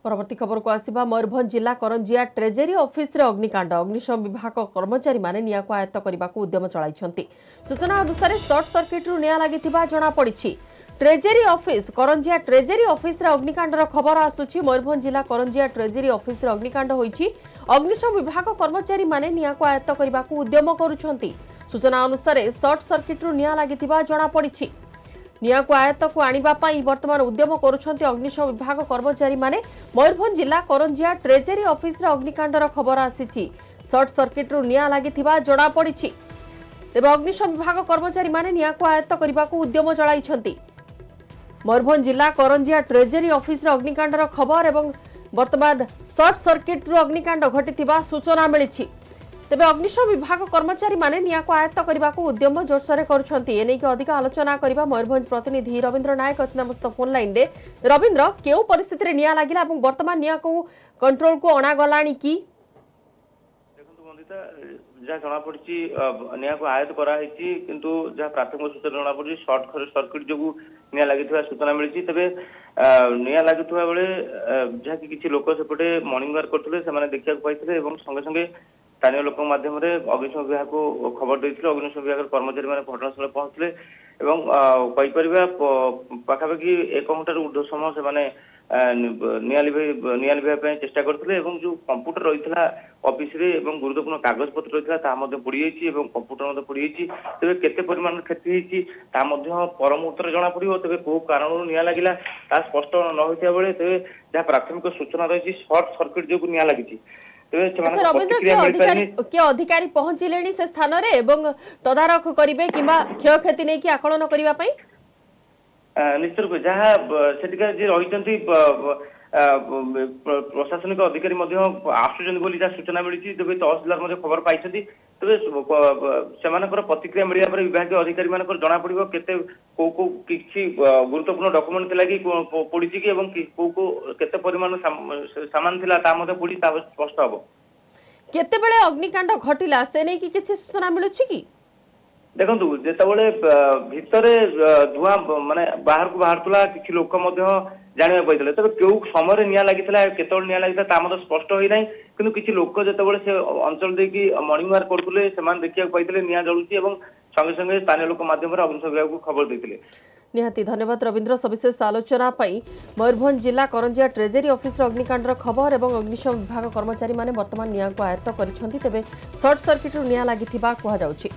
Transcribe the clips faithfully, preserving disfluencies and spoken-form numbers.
परवर्ती खबर को आसिबा मयूरभंज जिला करंजिया ट्रेजेरी ऑफिस रे अग्निकांड अग्निशम विभाग कर्मचारी माने निया को आयत्त करने को उद्यम चलाइछंती। सूचना अनुसार शॉर्ट सर्किट रु निया लागिथिबा जणा पड़िछि। Treasury office Karanjia treasury office रे अग्निकांडर खबर आसुछि। मयूरभंज जिला करंजिया ट्रेजेरी ऑफिस रे अग्निकांड होईछि। अग्निशम विभाग कर्मचारी माने निया को आयत्त करने को उद्यम करुछंती। सूचना अनुसार शॉर्ट सर्किट रु निया लागिथिबा जणा पड़िछि। निया को आयत्त को आनिबा पई वर्तमान उद्यम करुछंती अग्निशम विभाग कर्मचारी माने। मयूरभंज जिला करंजिया ट्रेजेरी ऑफिस रे अग्निकांडर खबर आसीछि। शॉर्ट सर्किट रु निया लागिथिबा जणा पड़िछि। तेबे अग्निशम विभाग कर्मचारी माने निया को आयत्त करबा को उद्यम चलाइछंती। मयूरभंज जिला करंजिया ट्रेजेरी ऑफिस रे अग्निकांडर खबर एवं वर्तमान शॉर्ट सर्किट रु अग्निकांड घटिथिबा सूचना मिलिछि। तेबे अग्निशम विभाग कर्मचारी माने निया को आयत्त करने को उद्यम जोरसोर करुछंती। एने की अधिक आलोचना करबा मयूरभंज प्रतिनिधि रविंद्र नायक अछि फोन लाइन रे। रविंद्र, केउ परिस्थिति रे निया लागिला एवं वर्तमान निया को कंट्रोल को अणा गलाणी की? देखंतु बंदिता जहाँ जना पड़ी निया को आयत्त कराई किंतु जहाँ प्राथमिक सूचना जना पड़ी शॉर्ट सर्किट जो निया लगी सूचना मिली। तेज निया लगी बेले जहाँ कि किसी लोक सेपटे मॉर्निंग वाक करते देखा पाई संगे संगे स्थानीय लोक माध्यम अग्निशम विभाग को खबर देते। अग्निशम विभाग कर्मचारी मैंने घटनास्थल पहुंचले कहीपर पाखापाखि एक घंटार ऊर्ध्व समय से निया निया लिभाई चेष्टा करते। जो कंप्यूटर रही है ऑफिस रे गुरुत्वपूर्ण कागज पत्र रही है पड़ जाइए कंप्यूटर पड़ जाइए। तेज केते परिमाण क्षति होती पर मुहूर्त जना पड़ो। तेज कौ कारण निया लगिला ता स्पष्ट न होता बेले तेज जहाँ प्राथमिक सूचना रही शॉर्ट सर्किट जो निया लगी। के अधिकारी पहुंचले से स्थान रे तदारख करेंगे कि क्षय क्षति नहीं कि आकलन करने निश्चित रूप जहाँ से रही प्रशासनिक अधिकारी आसुँच जहाँ सूचना मिली। तेज तहसीलदार खबर पाई तेज से प्रतिक्रिया मिलने पर विभाग अधिकारी मान जना पड़ो केते को को किसी गुरुत्वपूर्ण डॉक्यूमेंट थिला कि पड़ी कि को को केते परिमाण सामान थिला ता मते पड़ी ता स्पष्ट हबो। केते बेले अग्निकांड घटिला से नै कि किछि सूचना मिलुछि कि? देखंतु जेतबेले भितरे धुआं माने बाहर को बाहर तुला किछि लोक मध्य जानिबा पाइतले। तबे केउ समय निया लागितला केतोल निया लागितला ता मते स्पष्ट होई नै किंतु किछि लोक जेतबेले से अंचल देकी मॉर्निंग वाक करथुले समान देखिया पाइतले निया जळुछि एवं संगे संगे स्थानीय लोक माध्यम रे अग्निशम विभाग को खबर देथिले। निहाती धन्यवाद रविंद्र सविशेष आलोचना पाई। मयूरभंज जिला करंजिया ट्रेजेरी ऑफिस अग्निकांडर खबर एवं अग्निशम विभाग कर्मचारी माने वर्तमान निया को आयत्त करिसंती। तेबे शॉर्ट सर्किट निया लागिथिबा कुहा जाउछि।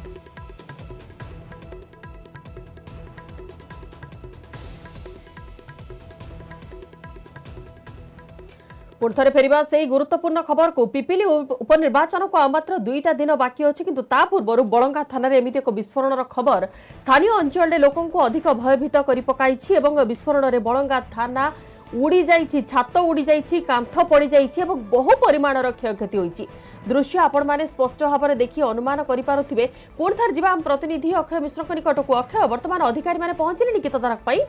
पुणथरे फेरिबा से गुरुत्वपूर्ण खबर को पिपिली उपनिर्वाचन को मात्र दुईटा दिन बाकी अच्छे किंतु ता पूर्व बलंगा थाना एमती एक विस्फोरण खबर स्थानीय अंचल लोकों को अधिक भयभीत कर पकाई। विस्फोरण में बलंगा थाना उड़ी जाइछि, छात उड़ी जाइछि, कांथ पड़ जाइछि एवं बहु परिमाणर क्षयक्षति होइछि। दृश्य आपण माने स्पष्ट भाव में देखि अनुमान करि पारुथिबे। पुणी थर जिबा हम प्रतिनिधि अक्षय मिश्र निकट को। अक्षय, वर्तमान अधिकारी माने पहुंचले कि तदारख पाई?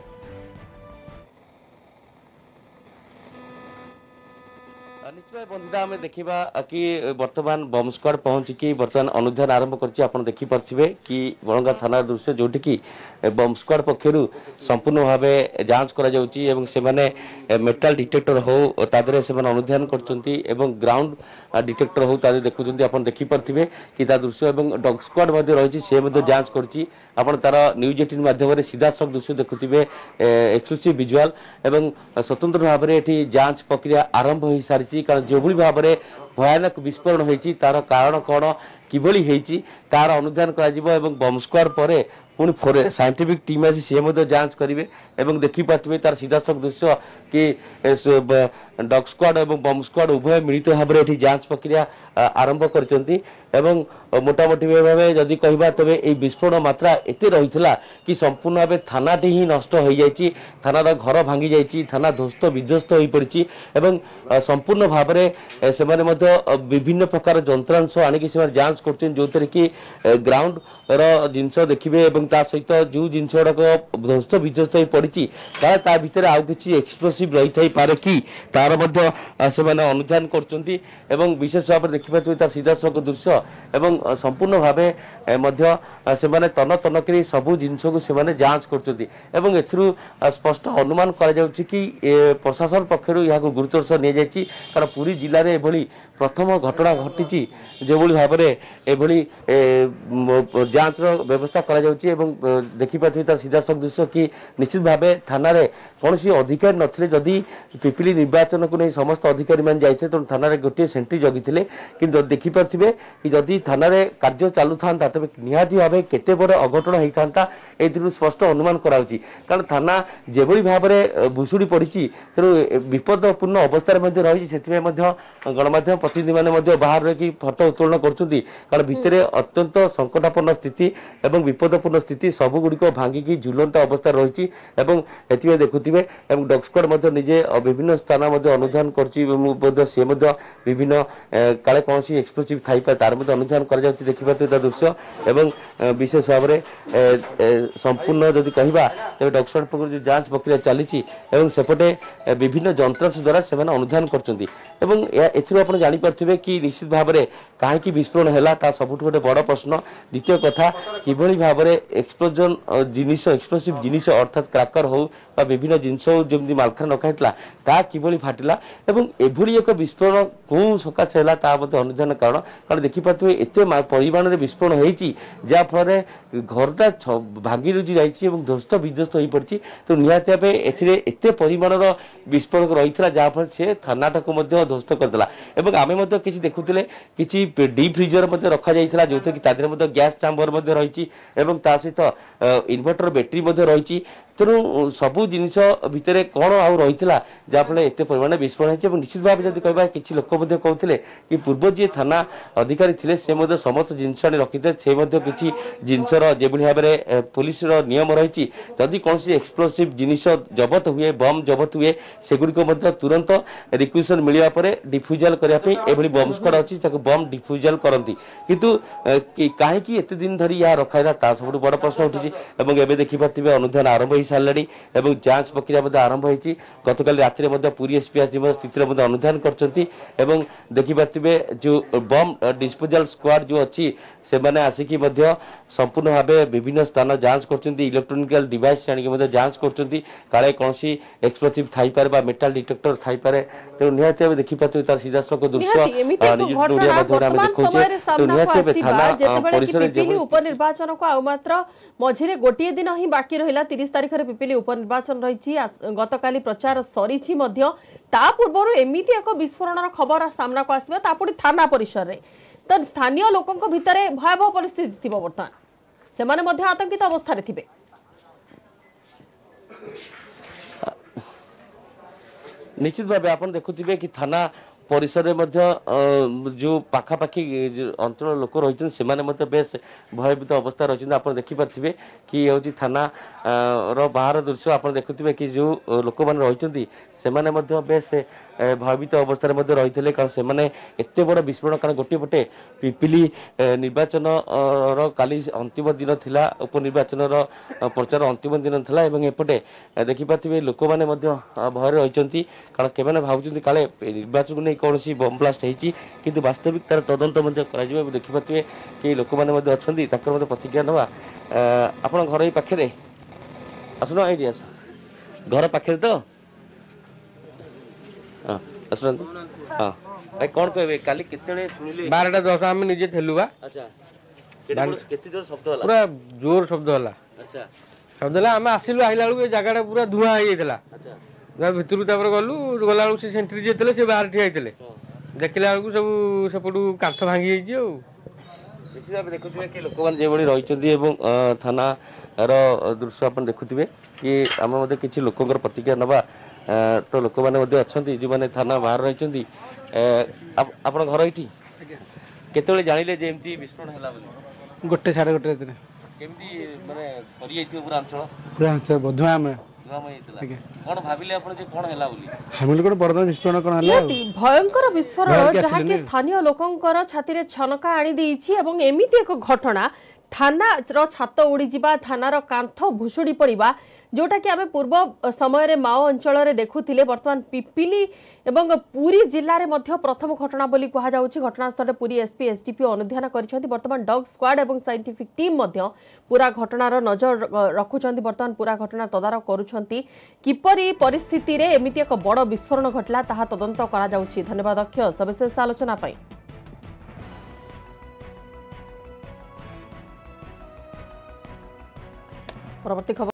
निश्चय बंधुता आम देखा कि बर्तमान बम स्क्वाड पहुंचिकी बर्तमान अनुधान आरंभ कर देखिपे कि बलंगा थाना दृश्य जोटि कि बम स्क्वाड पक्षर संपूर्ण भाव जांच कर मेटाल डिटेक्टर हो तादरे से अनुधान कर ग्राउंड डिटेक्टर हो तादे देखुं आप देखिपे कि दृश्य डग स्क्वाड रही से जांच कर तार न्यूज एटीन माध्यम सीधा सख दृश्य देखुवे एक्सक्लूसिव विजुआल एवं स्वतंत्र भाव में जांच प्रक्रिया आरंभ हो सारी। कारण जो भाव में भयानक विस्फोरण होती तार कारण कौन कि तार अनुधान कर बम स्क्वाड पर पुणी फोरे साइंटिफिक टीम आसी सी जांच करेंगे और देखिपे तार सीधासख दृश्य कि डग स्क्वाड और बम स्क्वाड उभय मिलित भाव में जांच प्रक्रिया आरंभ कर मोटामोटी भाव जदि कहवा तेरे ये विस्फोरण मात्रा एत रही कि संपूर्ण भाव थानाटी ही नष्ट हो जाए। थानार घर भांगी जाइए, थाना ध्वस्त विध्वस्त हो पड़ी संपूर्ण भाव में से विभिन्न प्रकार जंत्रांश आणिक जांच कर जो थे कि ग्राउंड जिनस देखिए ता सहित जो जिनस गुड़ाक ध्वस्त विध्वस्त हो पड़ी काले ता भितर आउ कि एक्सप्लोसिव रही थाई पारे कि तार से अनुधान कर विशेष भाव में देखिए तार सीधासख दृश्य एवं संपूर्ण भाव से तन तन कर सबू जिनस को से जांच कर स्पष्ट अनुमान कर कि प्रशासन पक्षर यहाँ गुरुत्वर सह नि जाइए कारण पुरी जिले में एभली प्रथम घटना घटी जो भाव में एभली जांच व्यवस्था करा देखिपारे तार सीधासख दृश्य कि निश्चित भाव थाना कौन अधिकारी नथिले जदि पिपिली निर्वाचन को नहीं समस्त अधिकारी मान जाइए तो थाना गोटे सेंट्री जगी कि देखिपारे कि जदि थाना कार्य चालू था तेज निहाती भाव केते बड़ अघटन होता है स्पष्ट अनुमान कराऊँच कारण थाना जो भाव में भुशुड़ी पड़ी तेणु विपदपूर्ण अवस्था रही से गणमाध्यम प्रतिनिधि मैंने बाहर रही फटो उत्तोलन कर भितर अत्यंत संकटापन्न स्थिति और विपदपूर्ण स्थिति सबुगुड़िक भांगिकी झुलंत अवस्था रही देखुवे डॉग स्क्वाड निजे विभिन्न स्थान अनुधान कर सी विभिन्न काले कौन एक्सप्लोसिव थी तार अनुधान कर देखिए दृश्य एवं विशेष भाव में संपूर्ण जदि कहवा तेज डॉग स्क्वाड पक्ष जो जांच प्रक्रिया चली सेपटे विभिन्न जंत्रांश द्वारा से अनुधान कर जापारे कि निश्चित भाव में कहीं विस्फोरण है सब गोटे बड़ प्रश्न द्वितीय कथा कि भाव में एक्सप्लोजन जिनिस एक्सप्लोसिव जिनिस अर्थात क्राकर हो विभिन्न जिनस जमी मालखान रखाई ता कि फाटिला एभली एक विस्फोरण कौ सकाशे है अनुधान कारण कारण देखिए एत परिमाण में विस्फोरण होती जहाँफल घरटा भांगी रुझी जाइए ध्वस्त विध्वस्त हो पड़ी तो निहती भाव एत परिमाण विस्फोरक रही है जहाँफल से थानाटा को ध्वस्त करदेला आम कि देखुले कि डीप फ्रिजर रखा जाइए जो कि तादेह गैस चैम्बर रही सहित इन्वर्टर बैटेरी रही तेणु सबू जिनस भितर कौन आउ रही जहाँफल एत परिमाण विस्फोरण हो निश्चित भाव जब कह कि लोक कहते कि पूर्व जी थाना अधिकारी थे से समस्त जिनस आनी रखी थे से किसी जिनसर जो भाव में पुलिस नियम रही जदि कौन एक्सप्लोसिव जिनिस जबत हुए बम जबत हुए सेगुड़िक तुरंत रिक्वेशन मिलवा पर डिफ्यूजल करने बम स्क्वाड अच्छी बम डिफ्यूजल करती किंतु कहीं एत दिन धरी यह रखाइला सब बड़ प्रश्न उठी एवं देखिए अनुधान आरंभ हो सारे जांच प्रक्रिया आरंभ होती गतकाल राति पुरी एसपी आस स्थिति अनुधान कर देखिए जो बम डिस्पोजल स्क्वाड जो अच्छी से आसिकी संपूर्ण भाव विभिन्न स्थान जांच कर इलेक्ट्रोनिकल डिवाइस आनिक जांच कर कौन एक्सप्लोसिव थाईपे मेटाल डिटेक्टर थाईपे तेणु निहती भाव देखिए तार सीधासख दृश्य उपनिर्वाचन को आउ मात्र मझे गोटे दिन ही बाकी रहा तीस तारीख में पिपिली उपनिर्वाचन रही गतकाली प्रचार सरी पूर्व एमती एक विस्फोरण खबर सामना को आसवा पुणी थाना परिसर में तो स्थानीय लोकों भितर भयावह परिस्थिति थी बर्तमान से आतंकित अवस्था थे निश्चित भाव आप देखुए कि थाना परिसर में जो पाखापाखी अंचल लोक रही से बेस भयभीत अवस्था रही आप देखिपारे कि हूँ थाना रो बाहर दृश्य आप देखुए कि जो लोक मैंने रही से बेस भयभीत अवस्था रही कारण से एत बड़ विस्फोरण कारण गोटे पटे पिपिली निर्वाचन काली अंतिम दिन थिला उपनिर्वाचन प्रचार अंतिम दिन थिला एवं एपटे देखिपारे लोक मैंने भय रही कारण के भावुं काले निर्वाचन को नहीं कौन बम ब्लास्ट होती किंतु वास्तविक तार तदंत देखिपारे कि लोक मैंने अच्छा प्रतिक्रिया नवा आप घर पाखे आसन ये आस घर पाखे तो हाँ हाँ कौन कहे काली केते शुणिले बारटा दस आम निजे थेलु बा अच्छा केते जोर शब्द होला पूरा जोर शब्द होला अच्छा शब्द होला आम आसिलु आइला बेलू जगह पूरा धुआं हो जाइतला अच्छा भितरु तापर गलु गला बेलू से सेंट्री जे थले से बाहर ठिया आइतले देखिला बेलू सब सेपटू कांथ भांगी जाइए ओ निश्चित भाव देखुए कि लोक मैंने जो रही थाना रो दृश्य आप देखुए कि आम किसी लोकंर प्रतिक्रिया नवा तो लोक मैंने अच्छा जो मैंने थाना बाहर रही आप घर ये केत जानिले जमी विस्फोरण है गोटे साढ़े गोटे केमती माने करि पूरा अंचल पूरा अंचल बधुआ में कौन भाविले आपण जे कोन हैला बोली हमल कोन बर्दान विस्फोरण कोन हैला भयंकर विस्फोरण जहा कि स्थानीय लोकंकर छाती रे छनका आनी देइछि एवं एमिति एक घटना थानार छात उड़ीजा थानार कांथ भुशुड़ी पड़ा जोटा कि आम पूर्व समय माओ अंचल देखुले बर्तमान पिपिली एवं पुरी जिले में प्रथम घटना बोली कहुच्छी घटनास्थल पुरी एसपी एसडीपी अनुधान कर बर्तमान डॉग स्क्वाड और साइंटिफिक टीम पूरा घटनार नजर रखुंट बर्तमान पूरा घटना तदारख करुँच किपरि परिस्थिति रे एमिति एक बड़ विस्फोरण घटला ताहा तदंत करा जाउछि। धन्यवाद अक्षय सविशेष आलोचना पाई। परवर्ती खबर।